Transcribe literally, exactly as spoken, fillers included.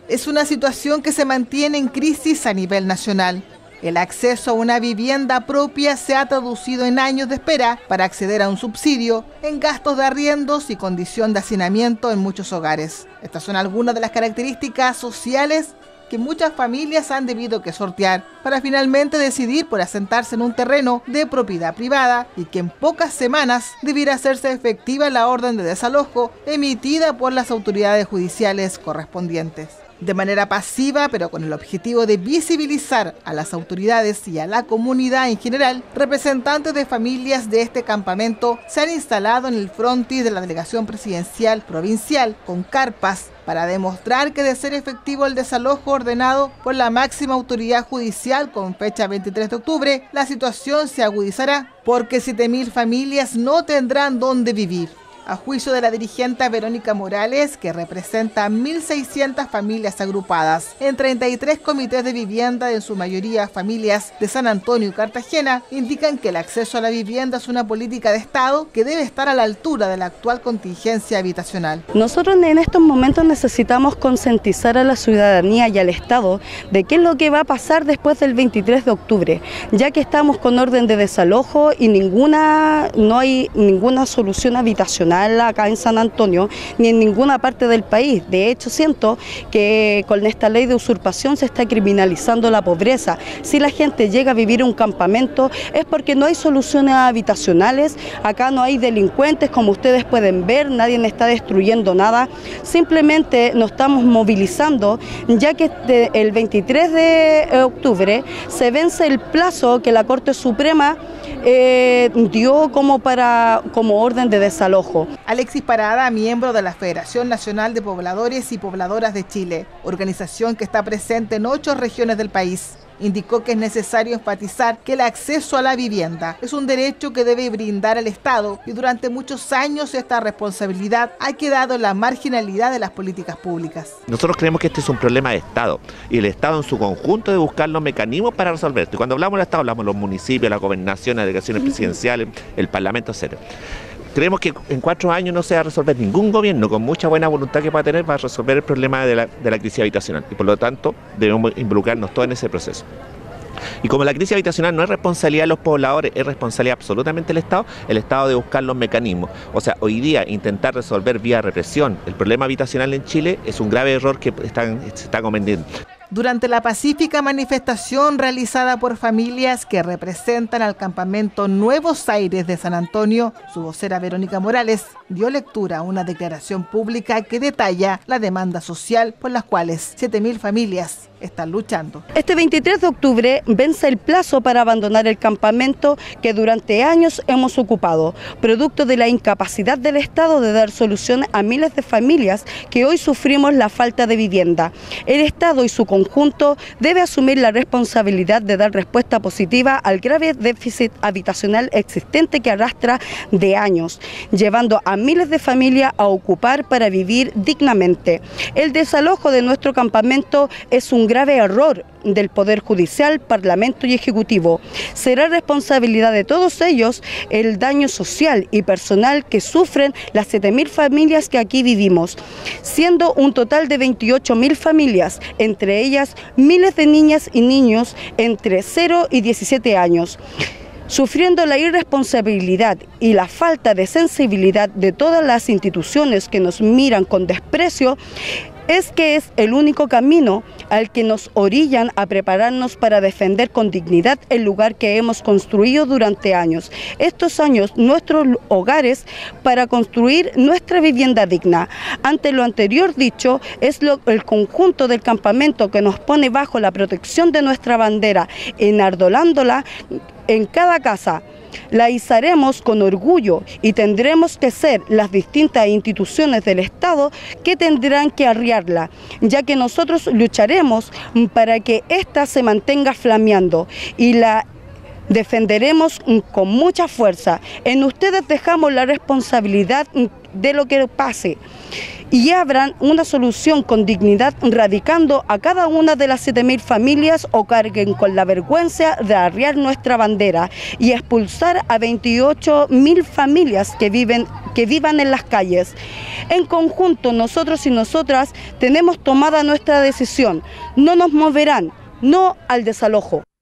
Es una situación que se mantiene en crisis a nivel nacional. El acceso a una vivienda propia se ha traducido en años de espera para acceder a un subsidio, en gastos de arriendos y condición de hacinamiento en muchos hogares. Estas son algunas de las características sociales que muchas familias han debido que sortear para finalmente decidir por asentarse en un terreno de propiedad privada y que en pocas semanas debiera hacerse efectiva la orden de desalojo emitida por las autoridades judiciales correspondientes. De manera pasiva, pero con el objetivo de visibilizar a las autoridades y a la comunidad en general, representantes de familias de este campamento se han instalado en el frontis de la delegación presidencial provincial con carpas para demostrar que de ser efectivo el desalojo ordenado por la máxima autoridad judicial con fecha veintitrés de octubre, la situación se agudizará porque siete mil familias no tendrán dónde vivir. A juicio de la dirigente Verónica Morales, que representa a mil seiscientas familias agrupadas en treinta y tres comités de vivienda, en su mayoría familias de San Antonio y Cartagena, indican que el acceso a la vivienda es una política de Estado que debe estar a la altura de la actual contingencia habitacional. Nosotros en estos momentos necesitamos concientizar a la ciudadanía y al Estado de qué es lo que va a pasar después del veintitrés de octubre, ya que estamos con orden de desalojo y ninguna, no hay ninguna solución habitacional acá en San Antonio ni en ninguna parte del país. De hecho, siento que con esta ley de usurpación se está criminalizando la pobreza. Si la gente llega a vivir en un campamento es porque no hay soluciones habitacionales, acá no hay delincuentes, como ustedes pueden ver, nadie está destruyendo nada, simplemente nos estamos movilizando, ya que el veintitrés de octubre se vence el plazo que la Corte Suprema eh, dio como, para, como orden de desalojo. Alexis Parada, miembro de la Federación Nacional de Pobladores y Pobladoras de Chile, organización que está presente en ocho regiones del país, indicó que es necesario enfatizar que el acceso a la vivienda es un derecho que debe brindar el Estado y durante muchos años esta responsabilidad ha quedado en la marginalidad de las políticas públicas. Nosotros creemos que este es un problema de Estado y el Estado en su conjunto debe buscar los mecanismos para resolver esto. Y cuando hablamos del Estado hablamos de los municipios, la gobernación, las delegaciones presidenciales, el Parlamento, etcétera. Creemos que en cuatro años no se va a resolver ningún gobierno, con mucha buena voluntad que pueda tener, va a resolver el problema de la, de la crisis habitacional. Y por lo tanto, debemos involucrarnos todos en ese proceso. Y como la crisis habitacional no es responsabilidad de los pobladores, es responsabilidad absolutamente del Estado, el Estado debe buscar los mecanismos. O sea, hoy día intentar resolver vía represión el problema habitacional en Chile es un grave error que están, se está cometiendo. Durante la pacífica manifestación realizada por familias que representan al campamento Nuevos Aires de San Antonio, su vocera Verónica Morales dio lectura a una declaración pública que detalla la demanda social por las cuales siete mil familias están luchando. Este veintitrés de octubre vence el plazo para abandonar el campamento que durante años hemos ocupado, producto de la incapacidad del Estado de dar solución a miles de familias que hoy sufrimos la falta de vivienda. El Estado y su conjunto debe asumir la responsabilidad de dar respuesta positiva al grave déficit habitacional existente que arrastra de años, llevando a miles de familias a ocupar para vivir dignamente. El desalojo de nuestro campamento es un grave error del Poder Judicial, Parlamento y Ejecutivo. Será responsabilidad de todos ellos el daño social y personal que sufren las siete mil familias que aquí vivimos, siendo un total de veintiocho mil familias, entre ellas miles de niñas y niños entre cero y diecisiete años. Sufriendo la irresponsabilidad y la falta de sensibilidad de todas las instituciones que nos miran con desprecio, es que es el único camino al que nos orillan a prepararnos para defender con dignidad el lugar que hemos construido durante años. Estos años, nuestros hogares para construir nuestra vivienda digna. Ante lo anterior dicho, es lo, el conjunto del campamento que nos pone bajo la protección de nuestra bandera, enardolándola en cada casa. La izaremos con orgullo y tendremos que ser las distintas instituciones del Estado que tendrán que arriarla, ya que nosotros lucharemos para que ésta se mantenga flameando y la defenderemos con mucha fuerza. En ustedes dejamos la responsabilidad de lo que pase y abran una solución con dignidad, radicando a cada una de las siete mil familias o carguen con la vergüenza de arriar nuestra bandera y expulsar a veintiocho mil familias que viven que vivan en las calles. En conjunto, nosotros y nosotras tenemos tomada nuestra decisión. No nos moverán, no al desalojo.